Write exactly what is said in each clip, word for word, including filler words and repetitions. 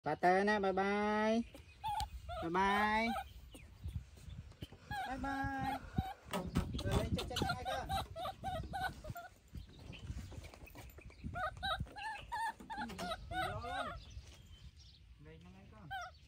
Bà tơ nè, bye bye. Bye bye. Bye bye. Rồi lên chân chân ngay cơ. Lên ngay cơ.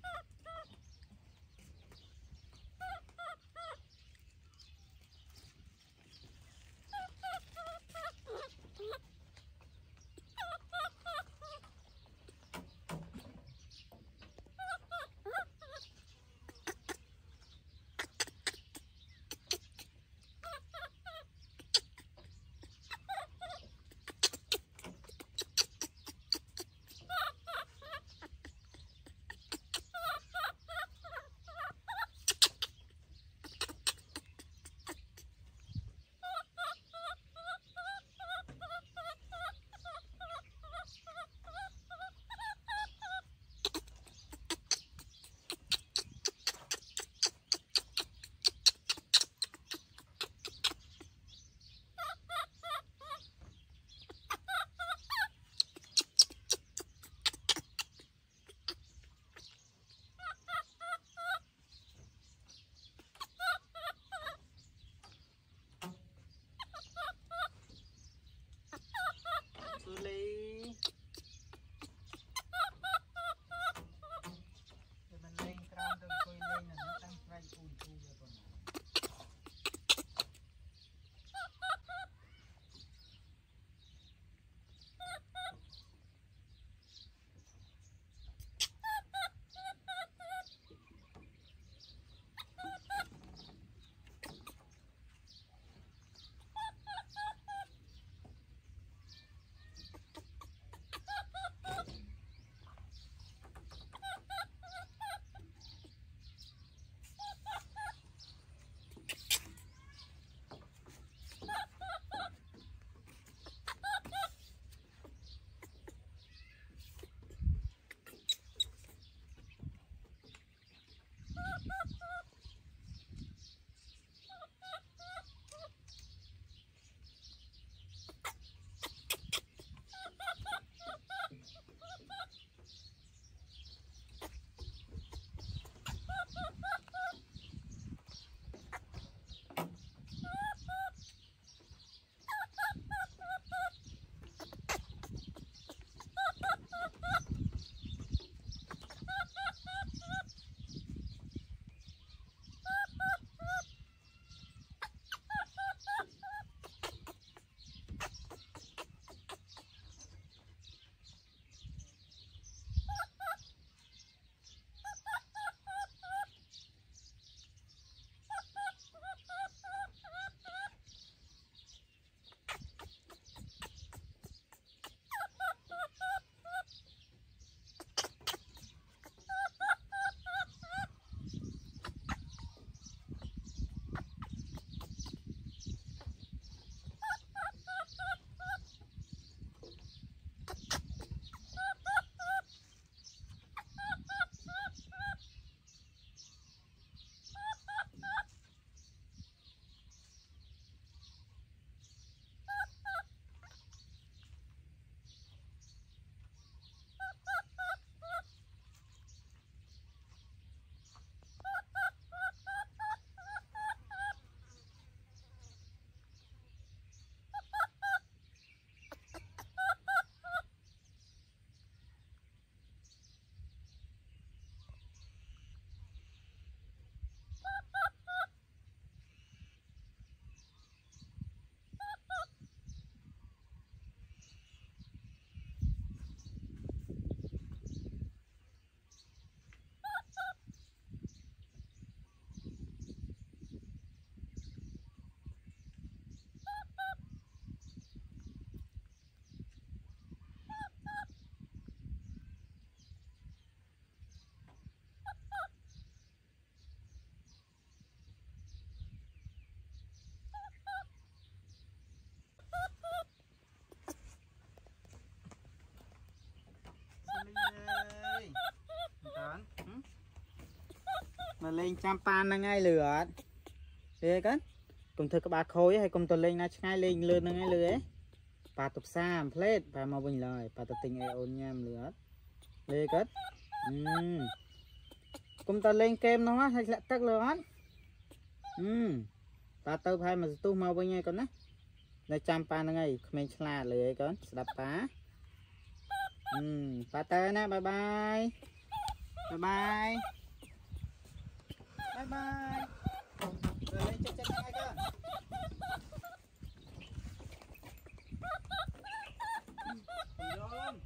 Zhuly. Rồi mình lên cam rồi coi lên là nó tăng fry phun thu rồi còn. Mà lên trăm pan là ngay lửa thế cất cùng thực các bà khối hay cùng tôi lên nó ngay lên lươn ngay lưới bà tục xa plate và màu bình lời bà tập tình ôn nham lửa thế cất ừ. Cùng ta lên kem nó hay là tắc lửa ừ. Ta tao hay mà tu mau bao nhiêu con áในจำปาหนึ่งไงเขมรฉลาดเลยก่อนสดับป้าอืมป้าเตอร์นะบายบายบายบายบายบายเลยจะจะยังไงก่อนยอม